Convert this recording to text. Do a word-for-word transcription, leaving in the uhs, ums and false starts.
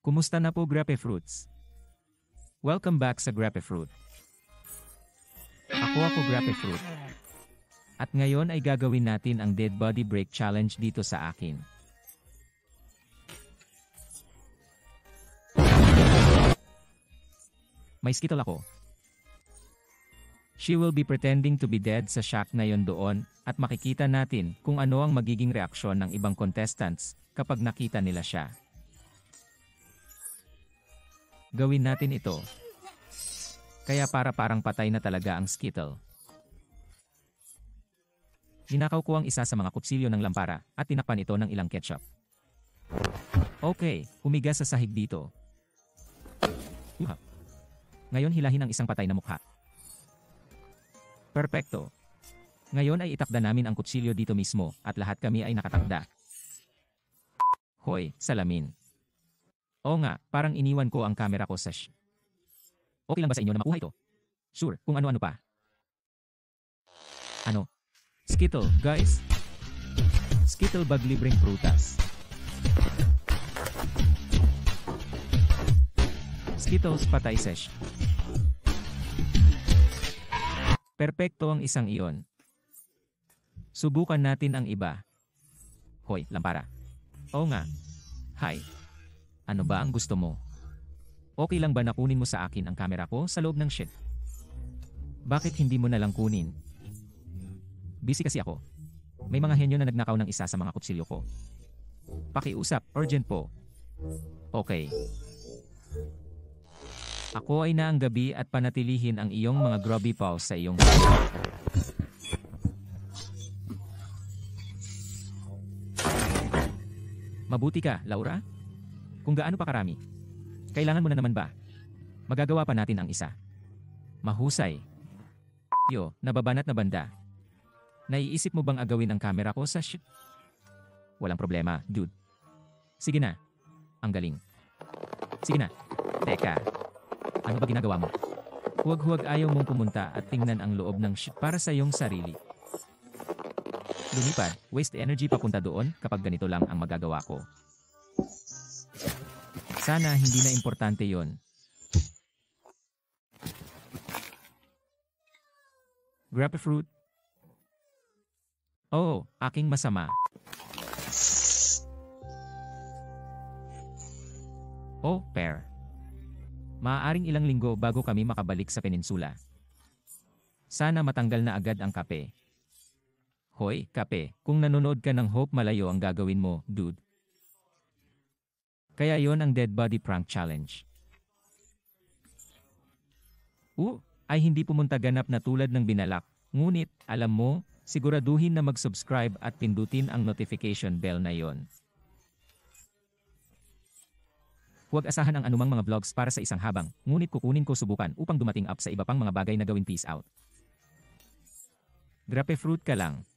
Kumusta na po Grapefruits? Welcome back sa Grapefruit. Ako ako Grapefruit. At ngayon ay gagawin natin ang Dead Body Break Challenge dito sa akin. May Skittle ako. She will be pretending to be dead sa shack na yon doon at makikita natin kung ano ang magiging reaksyon ng ibang contestants kapag nakita nila siya. Gawin natin ito. Kaya para parang patay na talaga ang Skittle. Ninakaw ko ang isa sa mga kutsilyo ng lampara at tinakpan ito ng ilang ketchup. Okay, humiga sa sahig dito. Uha. Ngayon hilahin ang isang patay na mukha. Perpekto. Ngayon ay itakda namin ang kutsilyo dito mismo at lahat kami ay nakatakda. Hoy, salamin. Oo nga, parang iniwan ko ang camera ko sa sh... Okay lang ba sa inyo na makuha ito? Sure, kung ano-ano pa. Ano? Skittle, guys. Skittle bag libreng prutas. Skittles patay sesh. Perpekto ang isang iyon. Subukan natin ang iba. Hoy, lampara. Oo nga. Hi. Ano ba ang gusto mo? Okay lang ba na kunin mo sa akin ang camera ko sa loob ng shit? Bakit hindi mo na lang kunin? Busy kasi ako. May mga henyo na nagnakaw ng isa sa mga kutsilyo ko. Pakiusap, urgent po. Okay. Ako ay na ang gabi at panatilihin ang iyong mga grubby paws sa iyong... Mabuti ka, Laura? Kung gaano pa karami. Kailangan mo na naman ba? Magagawa pa natin ang isa. Mahusay. Yo, nababanat na banda. Naiisip mo bang agawin ang camera ko sa shit? Walang problema, dude. Sige na. Ang galing. Sige na. Teka. Ano ba ginagawa mo? Huwag-huwag ayaw mong pumunta at tingnan ang loob ng shit para sa iyong sarili. Lumipad, waste energy papunta doon kapag ganito lang ang magagawa ko. Sana hindi na importante yon. Grapefruit. Oh, aking masama. Oh, pear. Maaaring ilang linggo bago kami makabalik sa peninsula. Sana matanggal na agad ang kape. Hoy, kape, kung nanonood ka ng Hope Malayo ang gagawin mo, dude. Kaya yon ang Dead Body Prank Challenge. Uh, ay hindi pumunta ganap na tulad ng binalak. Ngunit, alam mo, siguraduhin na mag-subscribe at pindutin ang notification bell na yon. Huwag asahan ang anumang mga vlogs para sa isang habang, ngunit kukunin ko subukan upang dumating up sa iba pang mga bagay na gawin. Peace out. Grapefruit ka lang.